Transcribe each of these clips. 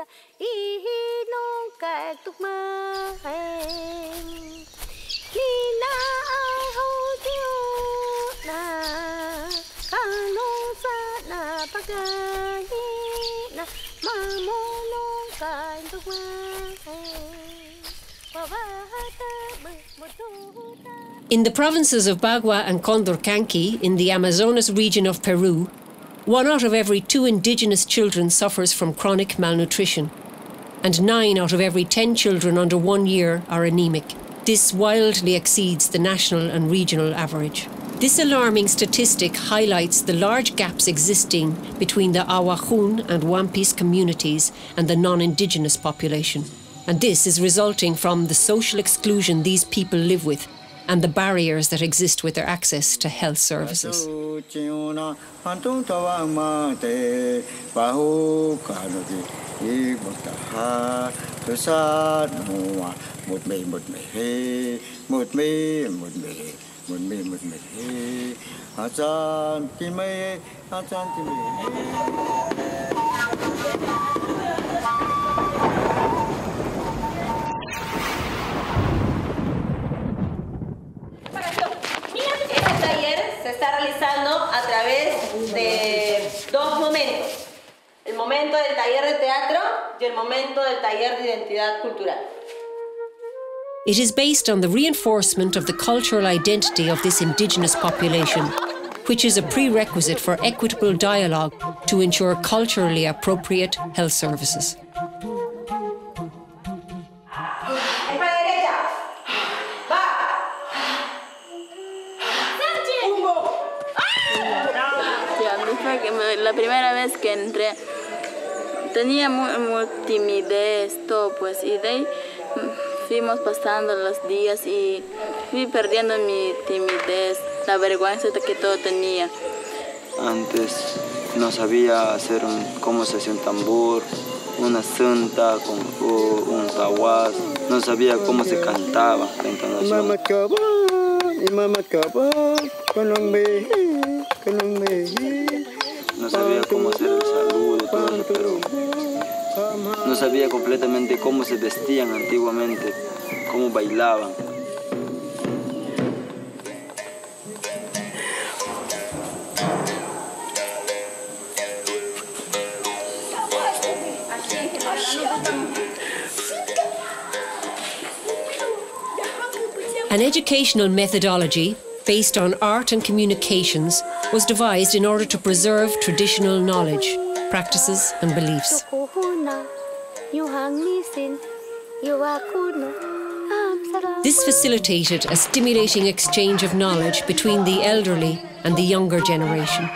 In the provinces of Bagua and Condorcanqui, in the Amazonas region of Peru, 1 out of every 2 indigenous children suffers from chronic malnutrition, and 9 out of every 10 children under 1 year are anemic. This wildly exceeds the national and regional average. This alarming statistic highlights the large gaps existing between the Awajún and Wampis communities and the non-indigenous population. And this is resulting from the social exclusion these people live with and the barriers that exist with their access to health services. Se está realizando a través de 2 momentos. El momento del taller de teatro y el momento del taller de identidad cultural. It is based on the reinforcement of the cultural identity of this indigenous population, which is a prerequisite for equitable dialogue to ensure culturally appropriate health services. La primera vez que entré tenía muy timidez, todo pues, y de ahí fuimos pasando los días y fui perdiendo mi timidez, la vergüenza que todo tenía. Antes no sabía hacer cómo se hace un tambor, una cinta, un tahuas, no sabía cómo se cantaba la entonación. No sabía cómo hacer el saludo, todo eso, pero no sabía completamente cómo se vestían antiguamente, cómo bailaban. An educational methodology based on art and communications was devised in order to preserve traditional knowledge, practices and beliefs. This facilitated a stimulating exchange of knowledge between the elderly and the younger generation.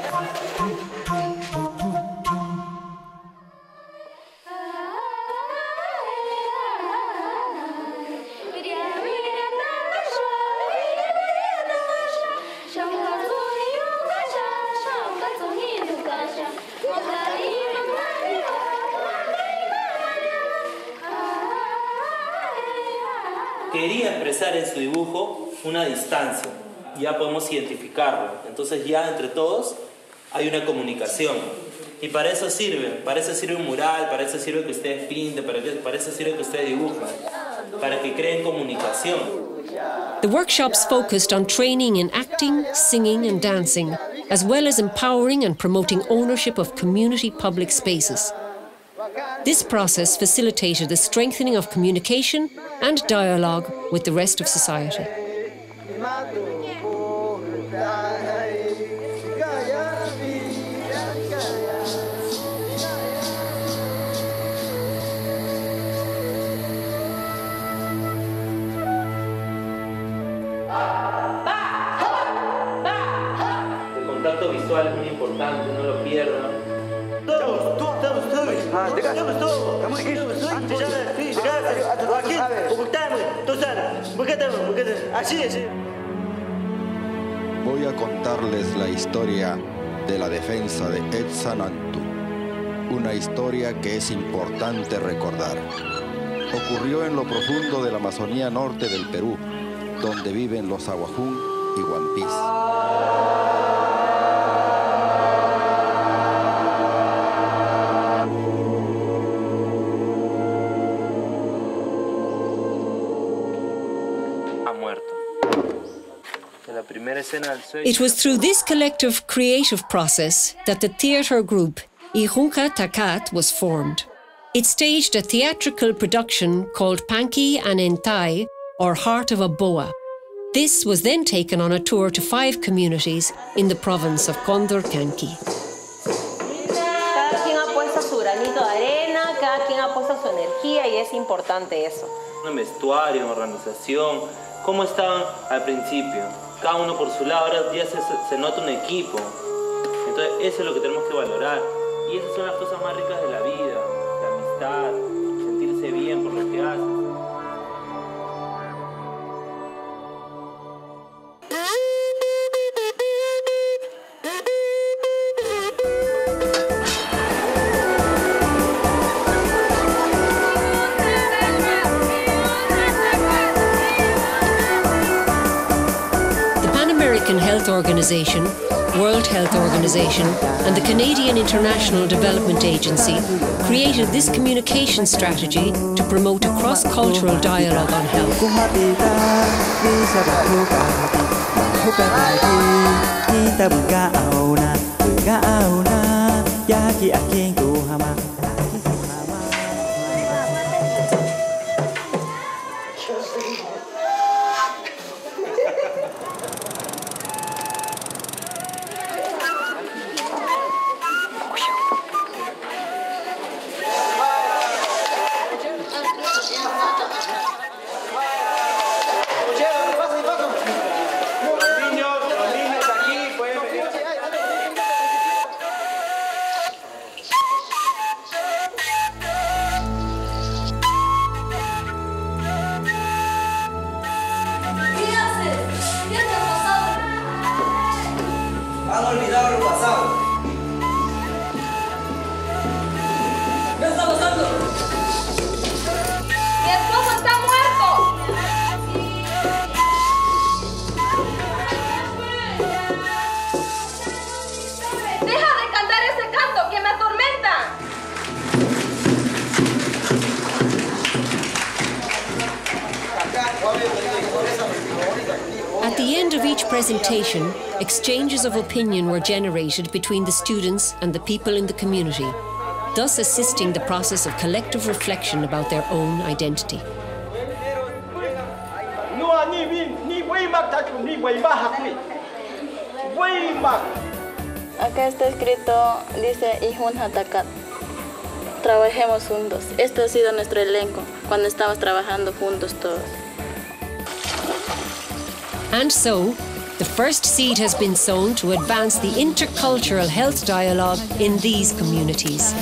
Quería expresar en su dibujo una distancia, ya podemos identificarlo, entonces ya entre todos hay una comunicación y para eso sirve un mural, para eso sirve que ustedes pinten, para eso sirve que ustedes dibujen, para que creen comunicación. The workshops focused on training in acting, singing and dancing, as well as empowering and promoting ownership of community public spaces. This process facilitated the strengthening of communication and dialogue with the rest of society. El contacto visual es muy importante, no lo pierdan. Voy a contarles la historia de la defensa de Etsanantu, una historia que es importante recordar. Ocurrió en lo profundo de la Amazonía norte del Perú, donde viven los Awajún y Wampis. It was through this collective creative process that the theatre group Ihunka Takat was formed. It staged a theatrical production called Panki and Entai, or Heart of a Boa. This was then taken on a tour to 5 communities in the province of Condor Canqui. Cada quien ha puesto su granito de arena, cada quien ha puesto su energía y es importante eso. Un vestuario, una organización, cómo estaban al principio, cada uno por su lado, ahora ya se nota un equipo. Entonces eso es lo que tenemos que valorar. Y esas son las cosas más ricas de la vida, la amistad, sentirse bien por lo que haces. Health Organization, World Health Organization, and the Canadian International Development Agency created this communication strategy to promote a cross-cultural dialogue on health. At the end of each presentation, exchanges of opinion were generated between the students and the people in the community, thus assisting the process of collective reflection about their own identity. Acá está escrito, dice Ihunka Takat. Trabajemos juntos. Este ha sido nuestro elenco cuando estamos trabajando juntos todos. And so, the first seed has been sown to advance the intercultural health dialogue in these communities.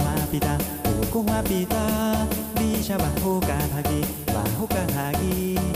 Bisa bahu kahagi